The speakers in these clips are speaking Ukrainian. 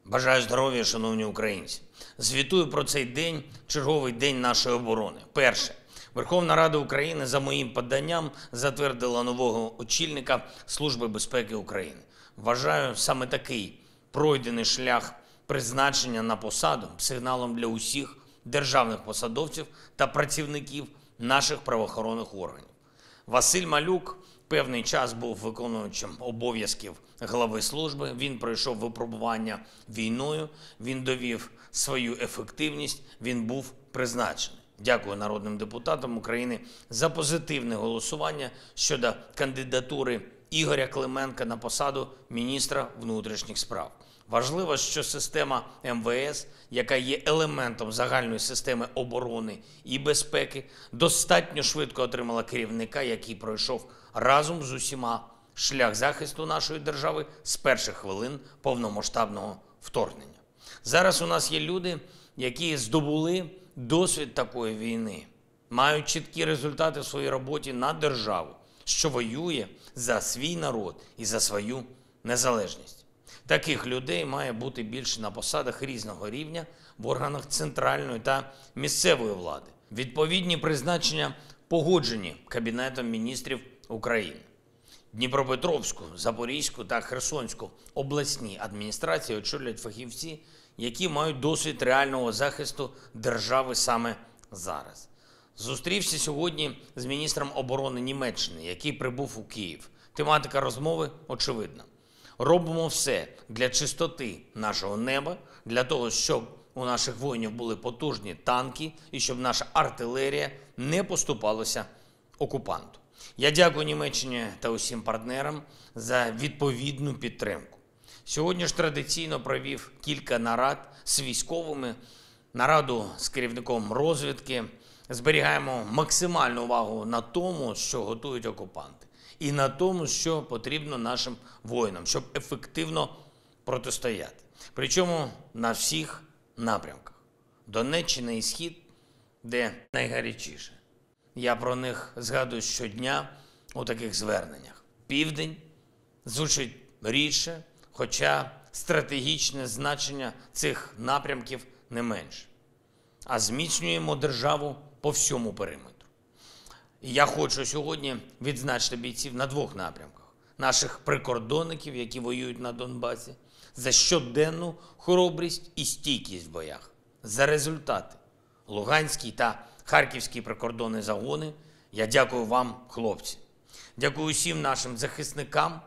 Бажаю здоров'я, шановні українці. Звітую про цей день, черговий день нашої оборони. Перше. Верховна Рада України за моїм поданням затвердила нового очільника Служби безпеки України. Вважаю, саме такий пройдений шлях призначення на посаду сигналом для усіх державних посадовців та працівників наших правоохоронних органів. Василь Малюк певний час був виконуючим обов'язків глави служби, він пройшов випробування війною, він довів свою ефективність, він був призначений. Дякую народним депутатам України за позитивне голосування щодо кандидатури Ігоря Клименка на посаду міністра внутрішніх справ. Важливо, що система МВС, яка є елементом загальної системи оборони і безпеки, достатньо швидко отримала керівника, який пройшов разом з усіма шлях захисту нашої держави з перших хвилин повномасштабного вторгнення. Зараз у нас є люди, які здобули досвід такої війни, мають чіткі результати в своїй роботі на державу, що воює за свій народ і за свою незалежність. Таких людей має бути більше на посадах різного рівня в органах центральної та місцевої влади. Відповідні призначення погоджені Кабінетом міністрів України. Дніпропетровську, Запорізьку та Херсонську обласні адміністрації очолюють фахівці, які мають досвід реального захисту держави саме зараз. Зустрівся сьогодні з міністром оборони Німеччини, який прибув у Київ. Тематика розмови очевидна. Робимо все для чистоти нашого неба, для того, щоб у наших воїнів були потужні танки і щоб наша артилерія не поступалася окупанту. Я дякую Німеччині та усім партнерам за відповідну підтримку. Сьогодні ж традиційно провів кілька нарад з військовими, нараду з керівником розвідки. Зберігаємо максимальну увагу на тому, що готують окупанти, і на тому, що потрібно нашим воїнам, щоб ефективно протистояти. Причому на всіх напрямках. Донеччина і Схід, де найгарячіше. Я про них згадую щодня у таких зверненнях. Південь звучить рідше, хоча стратегічне значення цих напрямків не менше. А зміцнюємо державу по всьому периметру. І я хочу сьогодні відзначити бійців на двох напрямках. Наших прикордонників, які воюють на Донбасі, за щоденну хоробрість і стійкість в боях. За результати. Луганський та Харківський прикордонні загони. Я дякую вам, хлопці. Дякую всім нашим захисникам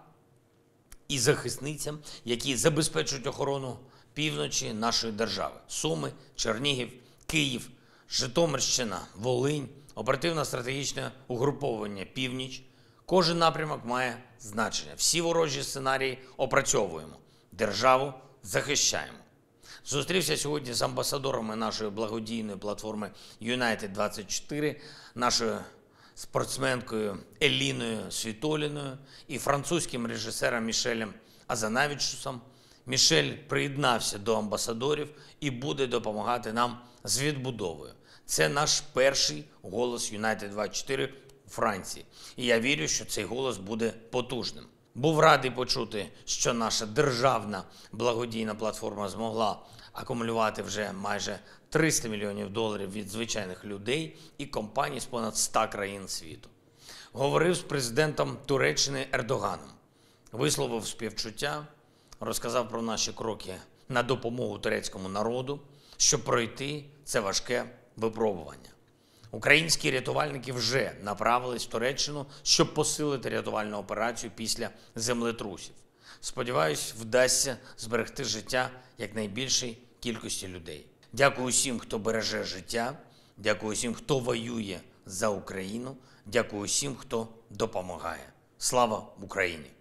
і захисницям, які забезпечують охорону півночі нашої держави. Суми, Чернігів, Київ, Житомирщина, Волинь, оперативно-стратегічне угруповання «Північ». Кожен напрямок має значення. Всі ворожі сценарії опрацьовуємо. Державу захищаємо. Зустрівся сьогодні з амбасадорами нашої благодійної платформи United24, нашою спортсменкою Еліною Світоліною і французьким режисером Мішелем Азанавічусом. Мішель приєднався до амбасадорів і буде допомагати нам з відбудовою. Це наш перший голос United24 у Франції. І я вірю, що цей голос буде потужним. Був радий почути, що наша державна благодійна платформа змогла акумулювати вже майже $300 мільйонів від звичайних людей і компаній з понад 100 країн світу. Говорив з президентом Туреччини Ердоганом, висловив співчуття, розказав про наші кроки на допомогу турецькому народу, щоб пройти це важке випробування. Українські рятувальники вже направились в Туреччину, щоб посилити рятувальну операцію після землетрусів. Сподіваюсь, вдасться зберегти життя якнайбільшій кількості людей. Дякую усім, хто береже життя, дякую усім, хто воює за Україну, дякую усім, хто допомагає. Слава Україні!